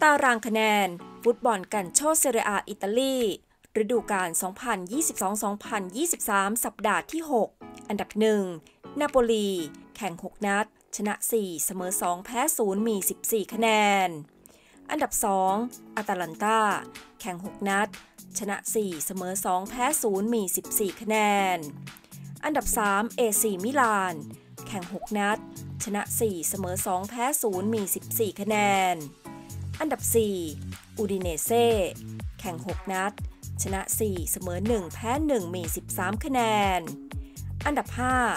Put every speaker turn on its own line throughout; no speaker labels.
ตารางคะแนนฟุตบอลกันโชเซเรียอาอิตาลีฤดูกาล 2022-2023 สัปดาห์ที่ 6 อันดับ 1 นาโปลี แข่ง 6 นัด ชนะ 4 เสมอ 2 แพ้ 0 มี 14 คะแนน อันดับ 2 อาตาลันตา แข่ง 6 นัด ชนะ 4 เสมอ 2 แพ้ 0 มี 14 คะแนน อันดับ 3 เอซีมิลาน แข่ง 6 นัด ชนะ 4 เสมอ 2 แพ้ 0 มี 14 คะแนน อันดับ 4 อูดิเนเซ่ แข่ง 6 นัด ชนะ 4 เสมอ 1 แพ้ 1 มี 13 คะแนน อันดับ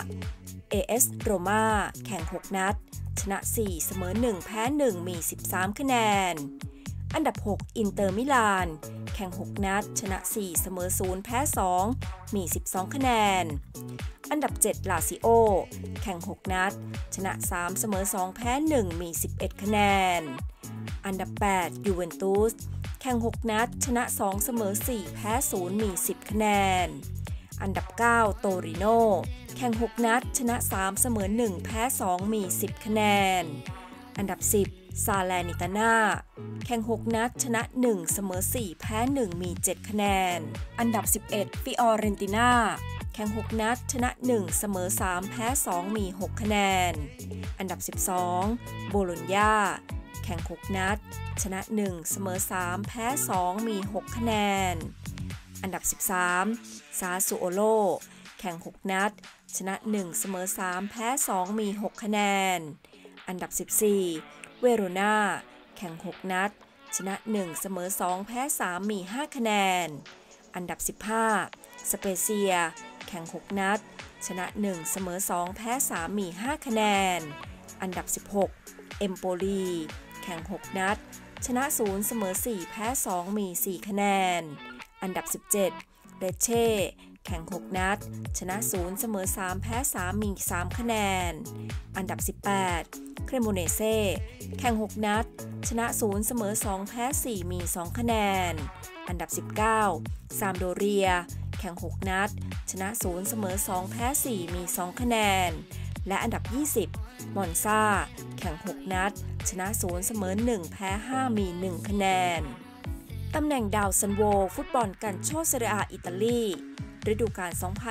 5 AS โรม่า แข่ง 6 นัด ชนะ 4 เสมอ 1 แพ้ 1 มี 13 คะแนน อันดับ 6 อินเตอร์มิลาน แข่ง 6 นัด ชนะ 4 เสมอ 0 แพ้ 2 มี 12 คะแนน อันดับ 7 ลาซิโอ แข่ง 6 นัด ชนะ 3 เสมอ 2 แพ้ 1 มี 11 คะแนน อันดับ 8 ยูเวนตุส แข่ง 6 นัด ชนะ 2 เสมอ 4 แพ้ 0 มี 10 คะแนน อันดับ 9 โตริโน แข่ง 6 นัด ชนะ 3 เสมอ 1 แพ้ 2 มี 10 คะแนน อันดับ 10 ซาเลนิตาน่า แข่ง 6 นัด ชนะ 1 เสมอ 4 แพ้ 1 มี 7 คะแนน อันดับ 11 ฟิออเรนติน่า แข่ง 6 นัด ชนะ 1 เสมอ 3 แพ้ 2 มี 6 คะแนน อันดับ 12 โบโลญญา แข่ง 6 นัด ชนะ 1 เสมอ 3 แพ้ 2 มี 6 คะแนน อันดับ 13 ซาซูโอโล แข่ง 6 นัด ชนะ 1 เสมอ 3 แพ้ 2 มี 6 คะแนน อันดับ 14 เวโรนา แข่ง 6 นัด ชนะ 1 เสมอ 2 แพ้ 3 มี 5 คะแนน อันดับ 15 สเปเซีย แข่ง 6 นัด ชนะ 1 เสมอ 2 แพ้ 3 มี 5 คะแนน อันดับ 16 เอมโปลี แข่ง 6 นัด ชนะ 0 เสมอ 4 แพ้ 2 มี 4 คะแนน อันดับ 17 เรเช่ แข่ง 6 นัด ชนะ 0 เสมอ 3 แพ้ 3 มี 3 คะแนน อันดับ 18 เครโมเนเซ่ แข่ง 6 นัด ชนะ 0 เสมอ 2 แพ้ 4 มี 2 คะแนน อันดับ 19 ซามโดเรีย แข่ง 6 นัด ชนะ 0 เสมอ 2 แพ้ 4 มี 2 คะแนน และอันดับ 20 มอนซา แข่ง 6 นัด ชนะ 0 เสมอ 1 แพ้ 5 มี 1 คะแนน ตำแหน่งดาวซันโวฟุตบอลกันโชเซเรียอาอิตาลีฤดูกาล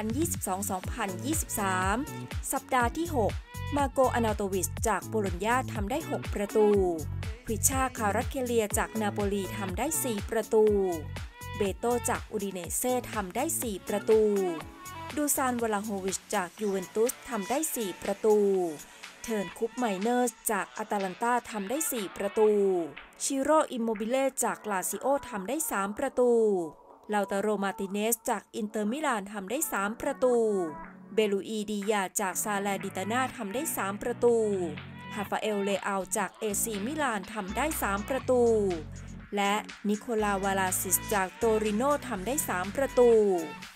2022-2023 สัปดาห์ที่ 6 มาโก อานาโตวิชจากโบโลญญาทำได้ 6 ประตูพริชา คารัคเคเลียจากนาโปลีทำได้ 4 ประตูเบโตจากอูดิเนเซ่ทำได้ 4 ประตูดูซาน วลาโฮวิชจากยูเวนตุสทำได้ 4 ประตูเทิร์นคุปไมเนอร์สจากอาตาลันตาทำได้ 4 ประตูชิโร่ อิมโมบิเล่จากลาซิโอทำได้ 3 ประตูลาตาโร มาติเนสจากอินเตอร์มิลานทำได้ 3 ประตูเบลูอี ดียาจากซาเลดิตาน่าทำได้ 3 ประตูฮาฟาเอล เลอาจากเอซีมิลานทำได้ 3 ประตูและนิโคลา วาลาซิสจากโตริโนทำได้ 3 ประตู